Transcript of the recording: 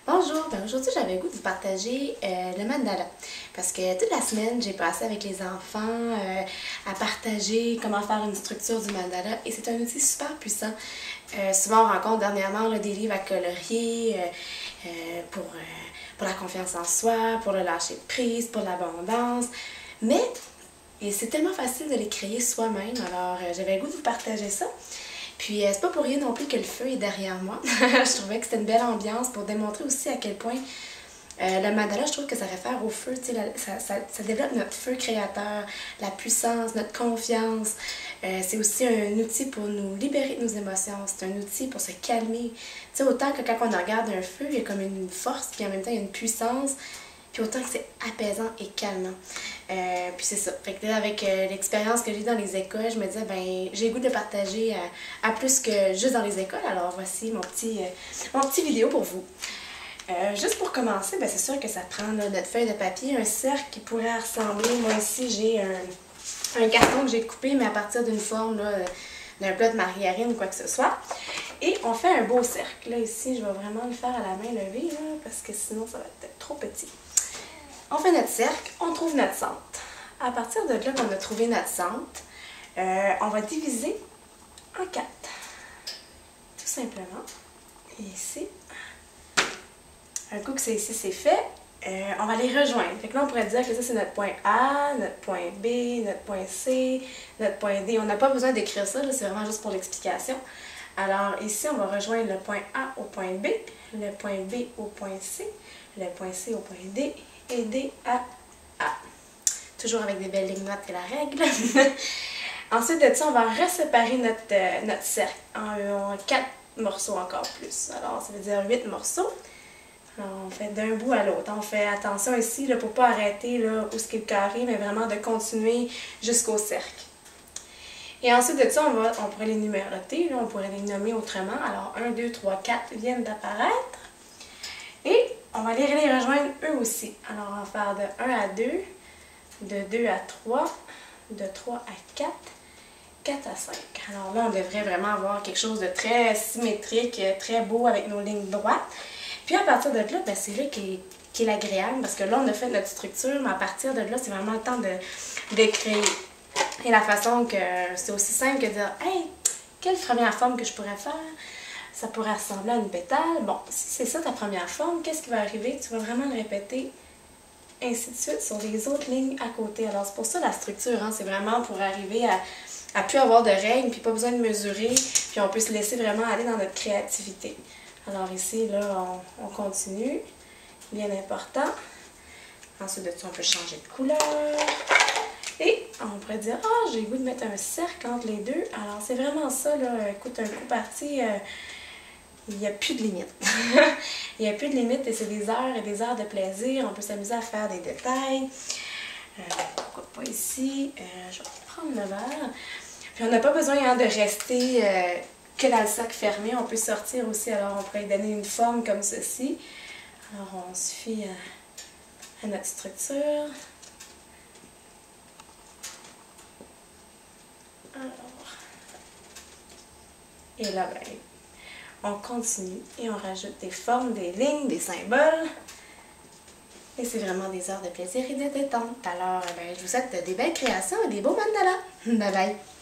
Bonjour, aujourd'hui j'avais le goût de vous partager le mandala parce que toute la semaine j'ai passé avec les enfants à partager comment faire une structure du mandala et c'est un outil super puissant. Souvent on rencontre dernièrement là, des livres à colorier pour la confiance en soi, pour le lâcher prise, pour l'abondance, mais c'est tellement facile de les créer soi-même, alors j'avais le goût de vous partager ça. Puis c'est pas pour rien non plus que le feu est derrière moi. Je trouvais que c'était une belle ambiance pour démontrer aussi à quel point le mandala, je trouve que ça réfère au feu, tu sais, ça développe notre feu créateur, la puissance, notre confiance. C'est aussi un outil pour nous libérer de nos émotions, c'est un outil pour se calmer. Tu sais, autant que quand on regarde un feu, il y a comme une force, puis en même temps il y a une puissance. Puis autant que c'est apaisant et calmant. Puis c'est ça. Fait que là, avec l'expérience que j'ai dans les écoles, je me disais, ben, j'ai le goût de partager à plus que juste dans les écoles. Alors voici mon petit vidéo pour vous. Juste pour commencer, ben, c'est sûr que ça prend là, notre feuille de papier, un cercle qui pourrait ressembler. Moi ici, j'ai un carton que j'ai coupé, mais à partir d'une forme là, d'un plat de margarine ou quoi que ce soit. Et on fait un beau cercle. Là, ici, je vais vraiment le faire à la main levée, là, parce que sinon, ça va être trop petit. On fait notre cercle, on trouve notre centre. À partir de là qu'on a trouvé notre centre, on va diviser en 4. Tout simplement. Et ici, un coup que c'est ici, c'est fait, on va les rejoindre. Fait que là, on pourrait dire que ça, c'est notre point A, notre point B, notre point C, notre point D. On n'a pas besoin d'écrire ça, c'est vraiment juste pour l'explication. Alors ici, on va rejoindre le point A au point B, le point B au point C, le point C au point D, et D à A. Toujours avec des belles lignes droites, c'est la règle. Ensuite de ça, on va reséparer notre cercle en 4 morceaux encore plus. Alors, ça veut dire 8 morceaux. Alors, on fait d'un bout à l'autre. On fait attention ici là, pour ne pas arrêter là, où est le carré, mais vraiment de continuer jusqu'au cercle. Et ensuite de ça, on pourrait les numéroter, là, on pourrait les nommer autrement. Alors, 1, 2, 3, 4 viennent d'apparaître. Et on va aller les rejoindre eux aussi. Alors, on va faire de 1 à 2, de 2 à 3, de 3 à 4, 4 à 5. Alors là, on devrait vraiment avoir quelque chose de très symétrique, très beau avec nos lignes droites. Puis à partir de là, ben, c'est là qui est l'agréable parce que là, on a fait notre structure, mais à partir de là, c'est vraiment le temps de créer. Et la façon que c'est aussi simple que de dire « Hey, quelle première forme que je pourrais faire? » Ça pourrait ressembler à une pétale. Bon, si c'est ça ta première forme, qu'est-ce qui va arriver? Tu vas vraiment le répéter ainsi de suite sur les autres lignes à côté. Alors c'est pour ça la structure, hein, c'est vraiment pour arriver à plus avoir de règles, puis pas besoin de mesurer, puis on peut se laisser vraiment aller dans notre créativité. Alors ici, là, on continue, bien important. Ensuite de ça, on peut changer de couleur. Et on pourrait dire, ah, j'ai le goût de mettre un cercle entre les deux. Alors c'est vraiment ça, là, écoute, un coup parti, il n'y a plus de limite. Il n'y a plus de limite et c'est des heures et des heures de plaisir. On peut s'amuser à faire des détails. Pourquoi pas ici? Je vais prendre le verre. Puis on n'a pas besoin hein, de rester que dans le sac fermé. On peut sortir aussi. Alors on pourrait lui donner une forme comme ceci. Alors on se fie à notre structure. Alors. Et là, ben, on continue et on rajoute des formes, des lignes, des symboles. Et c'est vraiment des heures de plaisir et de détente. Alors, ben, je vous souhaite des belles créations et des beaux mandalas. Bye bye!